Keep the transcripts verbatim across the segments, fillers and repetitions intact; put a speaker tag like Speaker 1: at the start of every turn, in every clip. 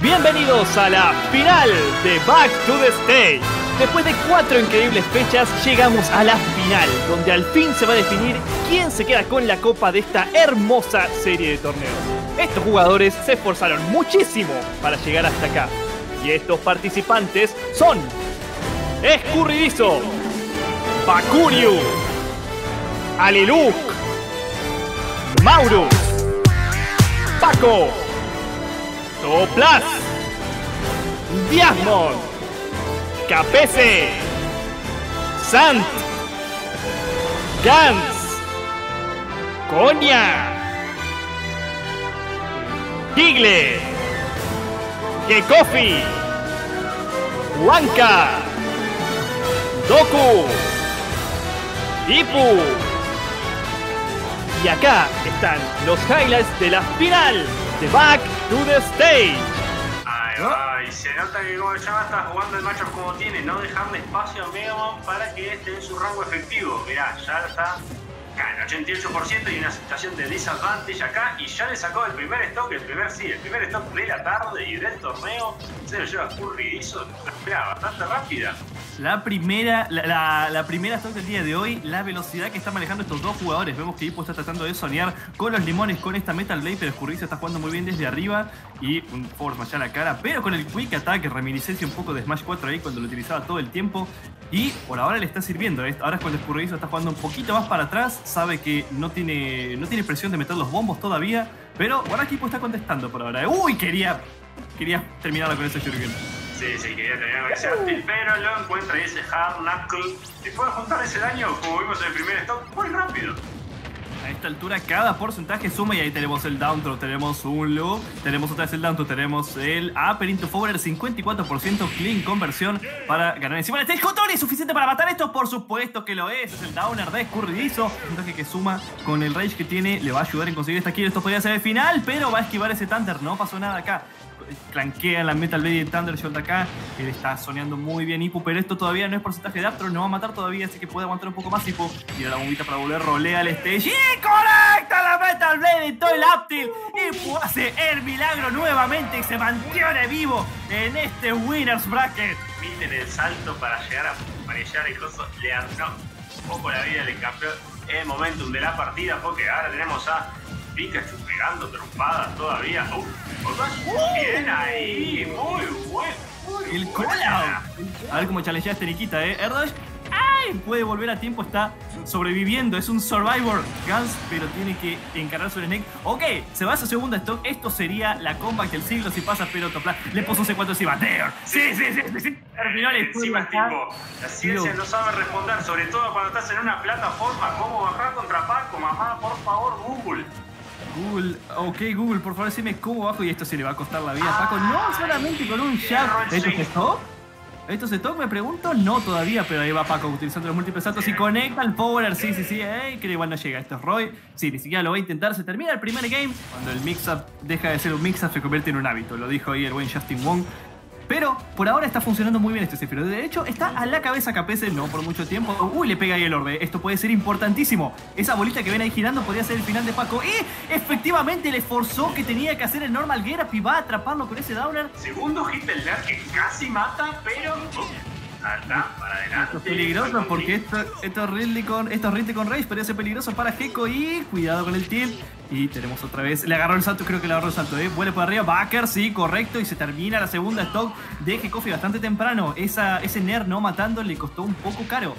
Speaker 1: Bienvenidos a la final de Back to the Stage. Después de cuatro increíbles fechas, llegamos a la final, donde al fin se va a definir quién se queda con la copa de esta hermosa serie de torneos. Estos jugadores se esforzaron muchísimo para llegar hasta acá. Y estos participantes son Escurridizo, Bakuriu, Aliluk, Maurus, Paco, Toplas, Diasmon, Capese, Sant, Gans, Konya, Kigle, Kekofi, Huanca, Doku, Ipu. Y acá están los highlights de la final de Back to the Stage.
Speaker 2: Ay, ay, se nota que como ya está jugando el macho como tiene, no dejarle espacio a Megaman para que esté en su rango efectivo. Mirá, ya está acá en ochenta y ocho por ciento y una situación de disadvantage acá, y ya le sacó el primer stock, el primer sí, el primer stock de la tarde y del torneo. Se lo lleva Escurridizo, espera, bastante rápida.
Speaker 3: La primera, la, la, la primera stock del día de hoy, la velocidad que están manejando estos dos jugadores. Vemos que Ipo está tratando de soñar con los limones con esta Metal Blade, pero Escurridizo está jugando muy bien desde arriba y un forward smash a la cara, pero con el quick attack, reminiscencia un poco de Smash cuatro ahí cuando lo utilizaba todo el tiempo. Y por ahora le está sirviendo. Ahora es cuando Escurridizo está jugando un poquito más para atrás, sabe que no tiene, no tiene presión de meter los bombos todavía, pero ahora Ipo está contestando por ahora. Uy, quería, quería terminarla con ese Shuriken.
Speaker 2: Sí, sí, quería terminar con ese Artil, pero lo encuentra y ese Hard Knuckle. Y puede juntar ese daño, como vimos en el primer stock, muy rápido.
Speaker 3: A esta altura cada porcentaje suma y ahí tenemos el down throw, tenemos un low, tenemos otra vez el down throw, tenemos el upper into forward, cincuenta y cuatro por ciento clean conversión para ganar encima del stage. Kotori, ¿es suficiente para matar esto? Por supuesto que lo es, es el downer de Escurridizo. Un porcentaje que suma con el rage que tiene, le va a ayudar en conseguir esta kill. Esto podría ser el final, pero va a esquivar ese Thunder, no pasó nada acá. Clankea la Metal Blade y el Thundershot acá. Él está soñando muy bien Ipu, pero esto todavía no es porcentaje de Aptron, no va a matar todavía, así que puede aguantar un poco más Ipu. Tira la bombita para volver, rolea al stage y conecta la Metal Blade y todo el Aptil. Ipu hace el milagro nuevamente y se mantiene vivo en este Winners Bracket.
Speaker 2: Miren el salto para llegar a parecer el coso, le arruinó un poco la vida, le cambió el momentum de la partida, porque ahora tenemos a Pikachu pegando trompadas todavía. Uh, bien ahí, muy bueno. Muy
Speaker 3: el
Speaker 2: buena.
Speaker 3: cola. A ver cómo challengeaste este Nikita, eh. Erdosh, ¡ay! Puede volver a tiempo, está sobreviviendo. Es un survivor Gans, pero tiene que encarar su Snake. Ok, se va a su segunda stock. Esto sería la comeback del siglo si pasa, pero Toplas le puso un C cuatro encima. Sí, sí, sí, sí, sí. Terminó el
Speaker 2: encima el tipo. La ciencia no sabe responder, sobre todo cuando estás en una plataforma. ¿Cómo bajar contra Paco? Mamá, por favor, Google.
Speaker 3: Google, ok Google, por favor decime cómo bajo y esto se le va a costar la vida a Paco. No, solamente con un jab. ¿Esto se top? ¿Esto se top? Me pregunto. No todavía, pero ahí va Paco utilizando los múltiples saltos y conecta el power. Sí, sí, sí, eh, que igual no llega. Esto es Roy. Sí, ni siquiera lo va a intentar. Se termina el primer game. Cuando el mix-up deja de ser un mix-up, se convierte en un hábito. Lo dijo ahí el buen Justin Wong. Pero por ahora está funcionando muy bien este Sephiroth. De hecho, está a la cabeza Capese, no por mucho tiempo. Uy, le pega ahí el orbe. Esto puede ser importantísimo. Esa bolita que ven ahí girando podría ser el final de Paco. Y efectivamente le forzó que tenía que hacer el normal get up y va a atraparlo con ese downer.
Speaker 2: Segundo hit del Ler que casi mata, pero... Salta para adelante.
Speaker 3: Esto es peligroso porque esto, esto es Ridley con, esto es Ridley con Rage, podría ser peligroso para Gecko y cuidado con el tilt. Y tenemos otra vez, le agarró el salto, creo que le agarró el salto, ¿eh? Vuelve por arriba, Backer, sí, correcto, y se termina la segunda stock de Gekofi bastante temprano. Esa, ese Nair no matando le costó un poco caro.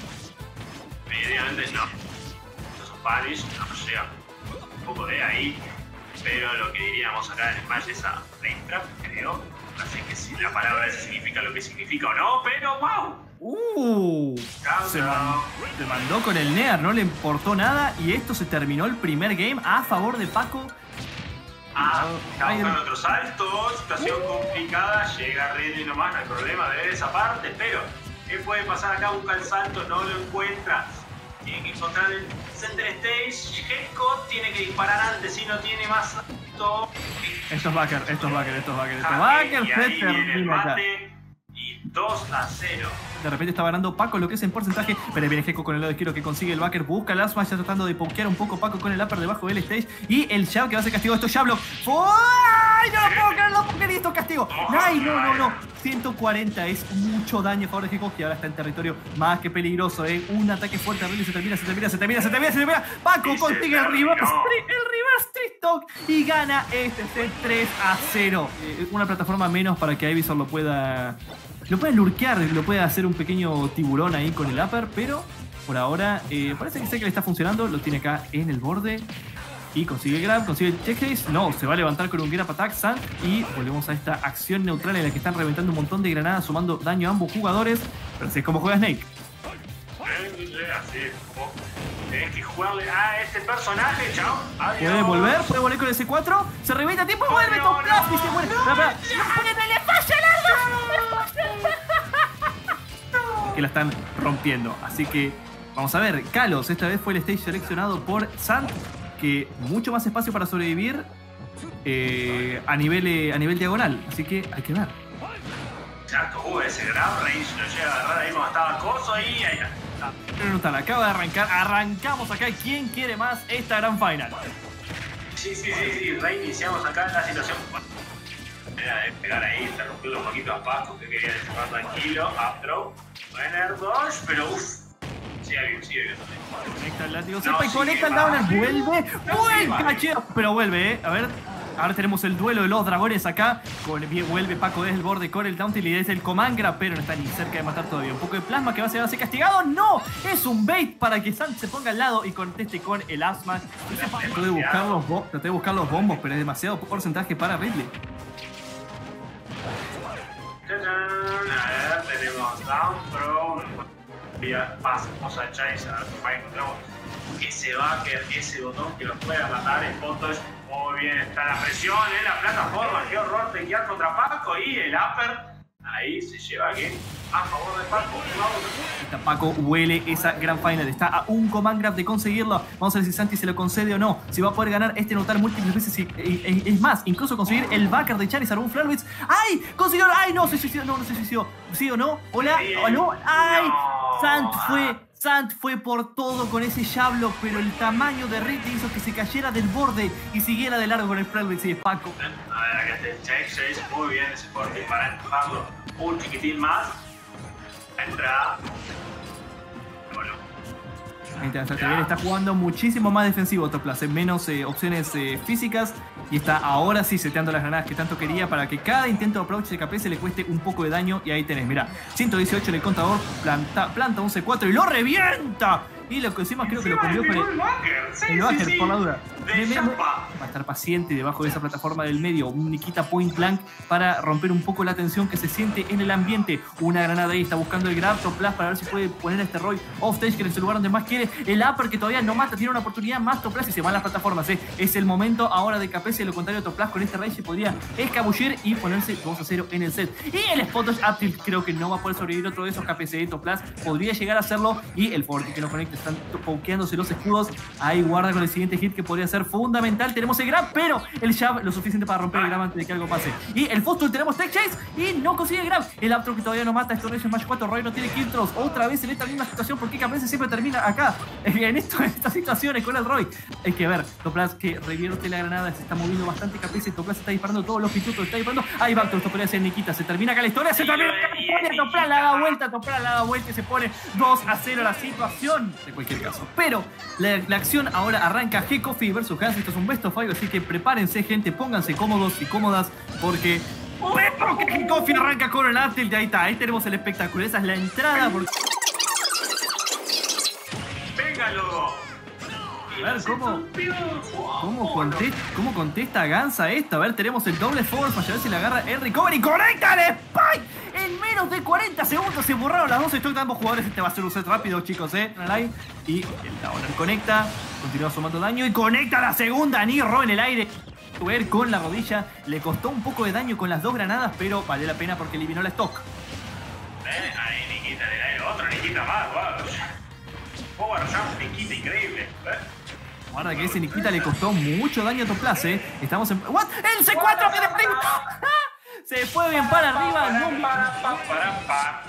Speaker 2: Evidentemente no. Estos Spanish no llega un poco de ahí, pero lo que diríamos acá en Smash es a Flame Trap, creo. Así que si la palabra esa significa lo que significa o no, pero wow.
Speaker 3: Uh, se, man, se mandó con el Nair, no le importó nada y esto se terminó el primer game a favor de Paco.
Speaker 2: Ah, está buscando otro salto, situación uh. complicada, llega Ridley nomás, no hay problema de ver esa parte, pero ¿qué puede pasar acá? Busca el salto, no lo encuentra. Tiene que encontrar el center stage, Gecko tiene que disparar antes si no tiene más salto.
Speaker 3: Esto es Backer, esto es Backer, esto es Backer, esto es Backer,
Speaker 2: y ahí viene el mate, y y dos a cero.
Speaker 3: De repente está ganando Paco lo que es en porcentaje, pero viene Gekko con el lado izquierdo que consigue el backer, busca el Asma, ya tratando de pokear un poco Paco con el upper debajo del stage y el jab que va a ser castigo. Esto jab block. ¡Ay! No lo puedo creer, no puedo creer esto castigo. ¡Ay! No, no, no. ciento cuarenta es mucho daño a favor de Gekko, que ahora está en territorio más que peligroso, ¿eh? Un ataque fuerte a Ridley, se termina, se termina, se termina, se termina, se termina. Paco consigue el reverse, el reverse trick talk y gana este set tres a cero. Eh, una plataforma menos para que Ivysaur lo pueda... Lo puede lurkear, lo puede hacer un pequeño tiburón ahí con el upper, pero por ahora eh, parece que sé que le está funcionando. Lo tiene acá en el borde y consigue el grab, consigue el check case. No, se va a levantar con un grab attack, Sant, y volvemos a esta acción neutral en la que están reventando un montón de granadas, sumando daño a ambos jugadores. Pero así es como juega Snake.
Speaker 2: Así es como tenés que jugarle a este personaje, chao. Adiós.
Speaker 3: Puede volver, puede volver con el C cuatro, se revienta a tiempo y vuelve,
Speaker 2: no,
Speaker 3: Top Plus
Speaker 2: no,
Speaker 3: y se muere.
Speaker 2: no,
Speaker 3: Espera, espera.
Speaker 2: no.
Speaker 3: ¡Le falla el arma! Que la están rompiendo. Así que vamos a ver. Kalos esta vez fue el stage seleccionado por Sant, que mucho más espacio para sobrevivir eh, a, nivel, eh, a nivel diagonal. Así que hay que ver.
Speaker 2: Exacto, uh, ese grab range lo llega a agarrar ahí cuando estaba Coso y ahí está.
Speaker 3: Pero no tal, acaba de arrancar. Arrancamos acá. ¿Quién quiere más esta gran final?
Speaker 2: Sí, sí, sí, sí. Reiniciamos acá la situación. Era de pegar ahí, interrumpir un poquito a Paco, que quería dejar tranquilo. Up throw. Buener dodge, pero uff. Sigue bien, sigue bien.
Speaker 3: Conecta el látigo,
Speaker 2: No,
Speaker 3: sepa y
Speaker 2: sigue
Speaker 3: conecta el
Speaker 2: mal.
Speaker 3: downer. Vuelve.
Speaker 2: No,
Speaker 3: Buen
Speaker 2: sigue mal.
Speaker 3: cacheo. Pero vuelve, eh. A ver. Ahora tenemos el duelo de los dragones acá. Con, vuelve Paco desde el borde con el down tilt y desde el comangra, pero no está ni cerca de matar todavía. Un poco de plasma que va a ser, va a ser castigado. ¡No! Es un bait para que Sant se ponga al lado y conteste con el Asma. Traté de buscar los, bo traté de buscar los bombos, pero es demasiado porcentaje para Ridley.
Speaker 2: A ver, tenemos down throw. Pasamos a Chase, a ver si encontramos ese backer, ese botón que los pueda matar. El punto es muy bien, está la presión en la plataforma. Qué horror tequear contra Paco y el upper. Ahí se lleva aquí a favor de Paco.
Speaker 3: Esta Paco huele esa gran final. Está a un command grab de conseguirlo. Vamos a ver si Santi se lo concede o no. Si va a poder ganar este notar múltiples veces. Y, y, y, es más, incluso conseguir el backer de Charizard, un Flarbits. ¡Ay! ¡Consiguió! ¡Ay! No, se suicidó. No, no se suicidó. ¿Sí o no? ¿Hola? ¿O no? ¡Ay!
Speaker 2: No.
Speaker 3: Sant fue. Sant fue por todo con ese jablock, pero el tamaño de Ridley hizo que se cayera del borde y siguiera de largo con el Flarbits y es Paco.
Speaker 2: A ver, acá está el check, Chase, muy bien ese porte para empujarlo un chiquitín más. Entra. Bueno.
Speaker 3: Está jugando muchísimo más defensivo Toplas, en menos eh, opciones eh, físicas, y está ahora sí seteando las granadas que tanto quería para que cada intento de approach de K P se le cueste un poco de daño. Y ahí tenés, mirá, ciento dieciocho en el contador, planta, planta un C cuatro y lo revienta. Y lo que encima creo que lo comió con el,
Speaker 2: el backer, sí,
Speaker 3: el backer
Speaker 2: sí, sí.
Speaker 3: por la duda.
Speaker 2: De
Speaker 3: Me- me-
Speaker 2: chapa.
Speaker 3: Va a estar paciente debajo de esa plataforma del medio. Un Nikita point blank para romper un poco la tensión que se siente en el ambiente. Una granada ahí, está buscando el grab Toplas para ver si puede poner a este Roy off stage, que es el lugar donde más quiere. El upper que todavía no mata, tiene una oportunidad más Toplas y se van las plataformas. ¿eh? Es el momento ahora de K P C, de lo contrario Toplas con este Rage se podría escabullir y ponerse dos a cero en el set. Y el spot dodge up tilt creo que no va a poder sobrevivir otro de esos K P C. Toplas podría llegar a hacerlo y el forward que no conecta, están pokeándose los escudos. Ahí guarda con el siguiente hit que podría ser fundamental. Tenemos el grab, pero el jab lo suficiente para romper el grab antes de que algo pase. Y el Fostul tenemos tech chase y no consigue el grab. El up throw que todavía no mata. Esto es Smash cuatro. Roy no tiene kill throws. Otra vez en esta misma situación, porque K P C siempre termina acá en, esto, en estas situaciones con el Roy. Hay que ver, Toplas que revierte la granada, se está moviendo bastante K P C. Toplas está disparando todos los pitutos, está disparando. Ahí va, esto podría ser Nikita. Se termina acá la historia, se termina acá la historia. Toplas la da vuelta, Toplas la da vuelta y se pone dos a cero la situación. En cualquier caso. Pero la, la acción ahora arranca. G-Coffee versus Hans. Esto es un best of five, así que prepárense, gente, pónganse cómodos y cómodas porque porque G-Coffee arranca con el Aptil. Ahí está, ahí tenemos el espectáculo. Esa es la entrada. Porque...
Speaker 2: Venga, loco.
Speaker 3: A ver, ¿cómo, cómo, contesta, ¿cómo contesta Gans a esto? A ver, tenemos el doble forward para ver si le agarra el recovery. ¡Conecta el spike! En menos de cuarenta segundos se borraron las dos stocks de ambos jugadores. Este va a ser un set rápido, chicos, ¿eh? Y el Downer conecta, continúa sumando daño y conecta la segunda. Niro en el aire. Ver con la rodilla, le costó un poco de daño con las dos granadas, pero vale la pena porque eliminó la stock.
Speaker 2: Eh, ahí Nikita en el aire, otro Nikita más, wow. Power jump, Nikita increíble. ¿Eh?
Speaker 3: Guarda que ese Nikita le costó mucho daño a Toplas, ¿eh? Estamos en... ¿What? ¡El C cuatro que le... Se fue bien para arriba. No,
Speaker 2: Para, para, para, para.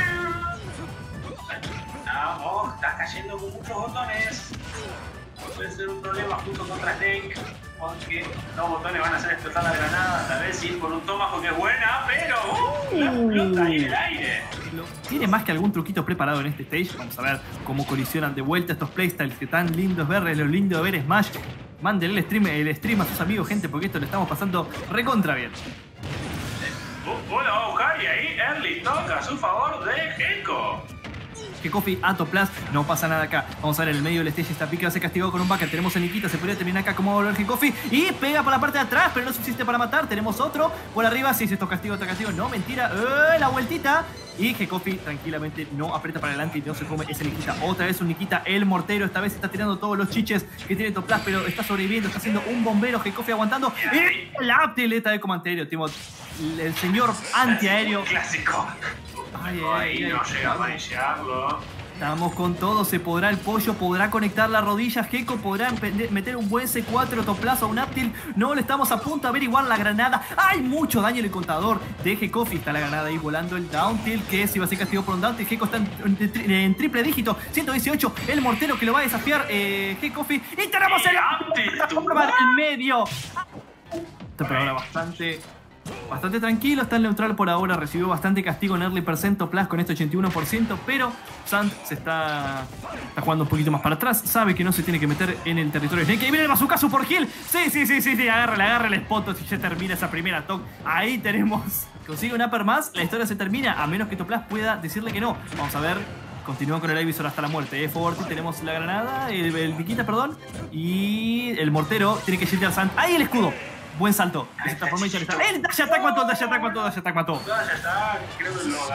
Speaker 2: Vamos, estás cayendo con muchos botones. Puede ser un problema justo contra Snake, porque los botones van a hacer explotar la granada. Tal vez ir por un Tomahawk que es buena, pero uh, la explota ahí en el aire.
Speaker 3: Tiene más que algún truquito preparado en este stage. Vamos a ver cómo colisionan de vuelta estos playstyles que tan lindos verles, lo lindo de ver Smash. Mándenle el stream, el stream a sus amigos, gente, porque esto lo estamos pasando recontra bien.
Speaker 2: Uno va a buscar y ahí Early toca a su favor de Gekko.
Speaker 3: Coffee, Ato Plus, no pasa nada acá. Vamos a ver en el medio del stage, está Pique, va a ser castigado con un backer. Tenemos a Nikita, se podría terminar acá como va a volver Coffee y pega por la parte de atrás, pero no es suficiente para matar. Tenemos otro por arriba, sí, si esto es castigo, esto es castigo, no, mentira. ¡Eh, la vueltita! Y Coffee tranquilamente no aprieta para adelante y no se come ese Nikita. Otra vez un Nikita, el mortero, esta vez está tirando todos los chiches que tiene Top Plus, pero está sobreviviendo, está haciendo un bombero. Coffee aguantando. Y la aptileta de comanterio, Timo, el señor antiaéreo.
Speaker 2: Clásico.
Speaker 3: Ay,
Speaker 2: ay,
Speaker 3: ay,
Speaker 2: ay, no
Speaker 3: ay,
Speaker 2: llega a manejarlo.
Speaker 3: Estamos con todo, se podrá el pollo, podrá conectar la rodilla, Gekko podrá meter un buen C cuatro, Toplazo, un Aptil. No, le estamos a punto de averiguar la granada. Hay mucho daño en el contador de Gekko. Está la granada ahí volando el down tilt, que si va a ser castigado por un down tilt. Gekko está en, en, en triple dígito, ciento dieciocho. El mortero que lo va a desafiar, eh, Gekko. Y tenemos el Aptil en medio. Esto pero ahora bastante... Bastante tranquilo, está en neutral por ahora, recibió bastante castigo en Early Percent Plus con este ochenta y uno por ciento, pero Sant se está, está jugando un poquito más para atrás, sabe que no se tiene que meter en el territorio de Snake. ¡Y viene el bazookazo por Hill! Sí, sí, sí, sí, sí, agárrale, agárrale el spot si ya termina esa primera toque. Ahí tenemos, consigue un upper más, la historia se termina, a menos que Toplas pueda decirle que no. Vamos a ver. Continúa con el Ivysaur hasta la muerte. Eh, Forti, tenemos la granada, el, el Nikita, perdón, y el mortero tiene que shieldar Sant. ¡Ahí el escudo! Buen salto. Ese transformation está. ¡El dash attack mató! ¡Dash attack mató! ¡Dash attack mató!
Speaker 2: Dash attack, creo que lo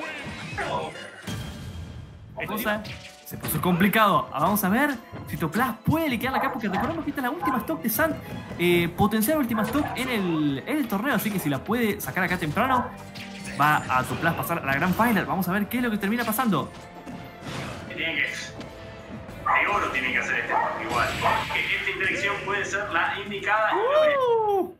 Speaker 2: agarré.
Speaker 3: Cosa se puso complicado. Vamos a ver si Toplas puede liquidar acá, porque recordemos que esta es la última stock de Sant. Eh, potenciar última stock en el, en el torneo, así que si la puede sacar acá temprano, va a Toplas pasar a la gran final. Vamos a ver qué es lo que termina pasando.
Speaker 2: Tiene que... De oro tiene que hacer este partido igual, porque esta interacción puede ser la indicada.
Speaker 3: Uh,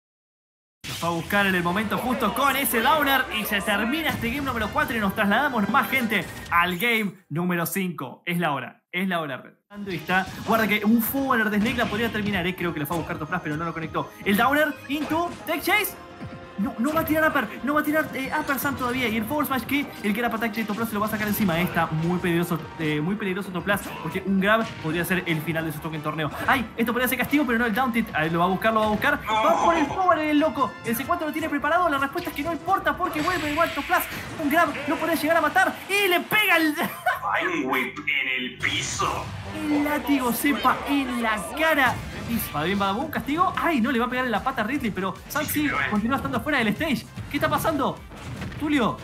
Speaker 3: nos va a buscar en el momento justo con ese downer y se termina este game número cuatro y nos trasladamos más gente al game número cinco. Es la hora, es la hora. Y está, guarda que un forward de Snake la podría terminar, eh. Creo que lo fue a buscar Toplas, pero no lo conectó. El downer into Tech Chase. No, no va a tirar upper, no va a tirar eh, upper Sant todavía. Y el forward smash que el que era para attack de Toplas se lo va a sacar encima. Está muy peligroso, eh, muy peligroso Toplas, porque un grab podría ser el final de su toque en torneo. ¡Ay! Esto podría ser castigo, pero no el down tilt. Ahí lo va a buscar, lo va a buscar. Va por el forward el loco. El C cuatro lo tiene preparado. La respuesta es que no importa, porque vuelve igual Toplas. Un grab no puede llegar a matar. Y le pega el...
Speaker 2: Fine whip en el piso.
Speaker 3: El látigo sepa en la cara. Badabim, badabum, castigo. Ay, no, le va a pegar en la pata a Ridley, pero Sant sí continúa estando fuera del stage. ¿Qué está pasando? Tulio.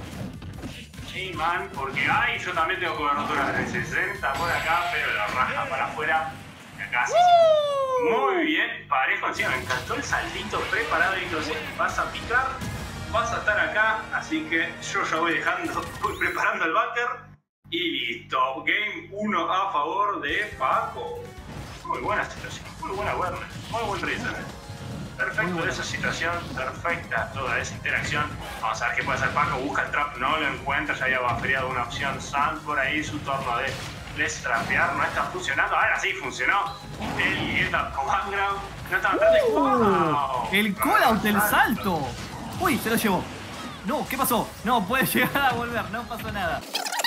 Speaker 2: Sí, man, porque ay, yo también tengo cobertura de sesenta por acá, pero la raja para afuera. Y acá sí. Muy bien, parejo encima. Me encantó el saltito preparado y entonces vas a picar, vas a estar acá, así que yo ya voy dejando, voy preparando el backer y listo. Game uno a favor de Paco. Muy buena situación, muy buena awareness, muy buen reason. Perfecto esa situación, perfecta toda esa interacción. Vamos a ver qué puede hacer Paco, busca el trap, no lo encuentra, ya había bafreado una opción. Sant por ahí, su turno de destrapear, no está funcionando. Ahora sí funcionó. El get up command ground, no está bastante. ¡Wow!
Speaker 3: El call out del salto. Uy, se lo llevó. No, ¿qué pasó? No, puede llegar a volver, no pasó nada.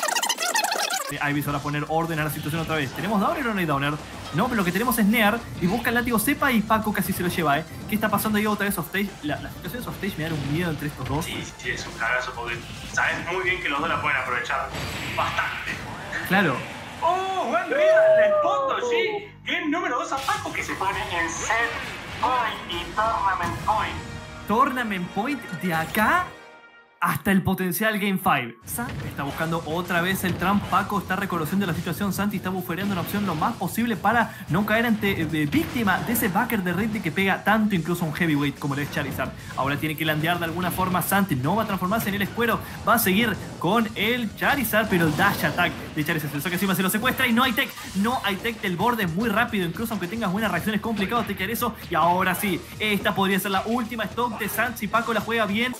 Speaker 3: Ivysaur a poner orden a la situación otra vez. ¿Tenemos downer o no hay downer? No, pero lo que tenemos es Near y busca el látigo cepa y Paco casi se lo lleva, ¿eh? ¿Qué está pasando ahí otra vez offstage? La, la situación de offstage me da un miedo entre estos dos.
Speaker 2: Sí, sí, es un cagazo porque sabes muy bien que los dos la pueden aprovechar bastante.
Speaker 3: Claro.
Speaker 2: ¡Oh, buen real! El punto, sí. Game número dos a Paco que se pone en set point y tournament point.
Speaker 3: Tournament point de acá hasta el potencial Game cinco. Santi está buscando otra vez el Trump. Paco está reconociendo la situación. Santi está bufereando una opción lo más posible para no caer ante eh, víctima de ese backer de Ridley que pega tanto incluso a un heavyweight como lo es Charizard. Ahora tiene que landear de alguna forma. Santi no va a transformarse en el escuero, va a seguir con el Charizard, pero el dash attack de Charizard se lo saca encima, se lo secuestra y no hay tech. No hay tech del borde muy rápido, incluso aunque tengas buenas reacciones, complicado techear eso. Y ahora sí, esta podría ser la última stock de Santi si Paco la juega bien.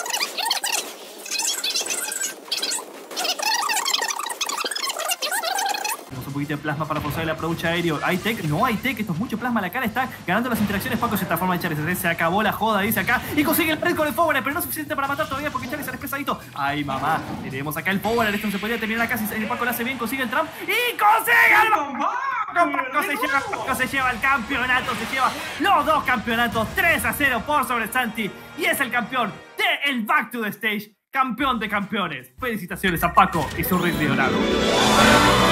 Speaker 3: Un poquito de plasma para forzar el approach aéreo. ¿Hay tech? No hay tech. Esto es mucho plasma. La cara está ganando las interacciones. Paco se transforma en Charizard. Se acabó la joda, dice acá. Y consigue el red con el Power, pero no es suficiente para matar todavía porque Charizard es pesadito. Ay, mamá. Tenemos acá el Power. Esto no se podría terminar acá. Si Paco lo hace bien, consigue el Trump. ¡Y consigue el Paco se lleva, Paco se lleva el campeonato. Se lleva los dos campeonatos. tres a cero por sobre Santi. Y es el campeón de el Back to the Stage. Campeón de campeones. Felicitaciones a Paco y su Ridley dorado.